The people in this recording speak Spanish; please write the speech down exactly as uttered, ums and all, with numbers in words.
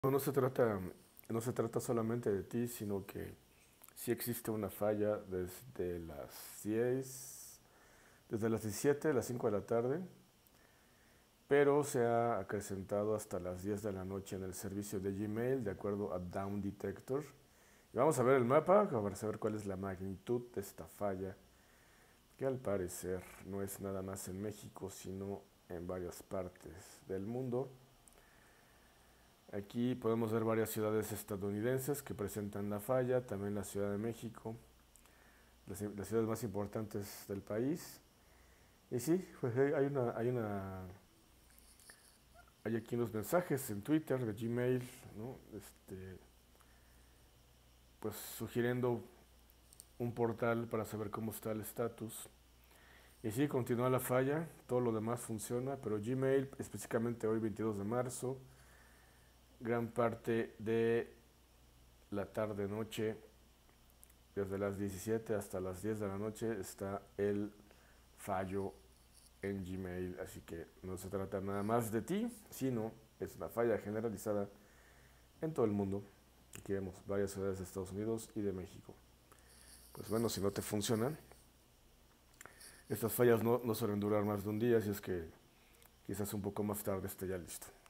No, no se trata, no se trata solamente de ti, sino que sí existe una falla desde las diez, desde las diecisiete, las cinco de la tarde, pero se ha acrecentado hasta las diez de la noche en el servicio de Gmail, de acuerdo a Down Detector. Y vamos a ver el mapa para saber cuál es la magnitud de esta falla, que al parecer no es nada más en México, sino en varias partes del mundo. Aquí podemos ver varias ciudades estadounidenses que presentan la falla, también la Ciudad de México, las, las ciudades más importantes del país. Y sí, pues hay una, hay una, hay aquí unos mensajes en Twitter, de Gmail, ¿no? Este, pues sugiriendo un portal para saber cómo está el estatus. Y sí, continúa la falla, todo lo demás funciona, pero Gmail, específicamente hoy veintidós de marzo, gran parte de la tarde-noche, desde las diecisiete hasta las diez de la noche, está el fallo en Gmail, así que no se trata nada más de ti, sino es una falla generalizada en todo el mundo. Aquí vemos varias ciudades de Estados Unidos y de México. Pues bueno, si no te funcionan, estas fallas no, no suelen durar más de un día, así es que quizás un poco más tarde esté ya listo.